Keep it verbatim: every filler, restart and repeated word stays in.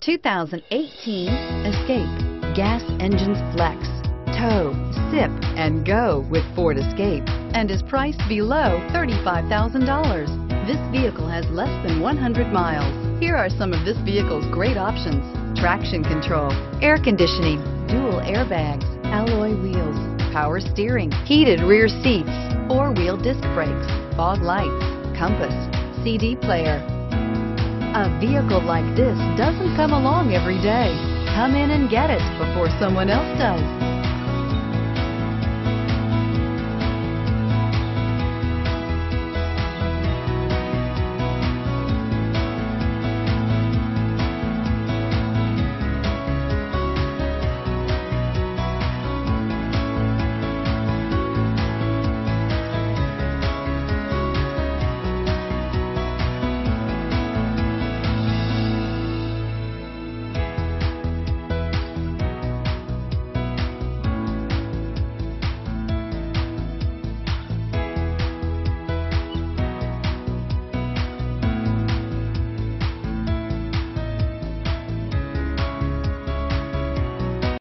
two thousand eighteen Escape. Gas engines flex, tow, sip, and go with Ford Escape, and is priced below thirty-five thousand dollars. This vehicle has less than one hundred miles. Here are some of this vehicle's great options: traction control, air conditioning, dual airbags, alloy wheels, power steering, heated rear seats, four-wheel disc brakes, fog lights, compass, C D player. A vehicle like this doesn't come along every day. Come in and get it before someone else does.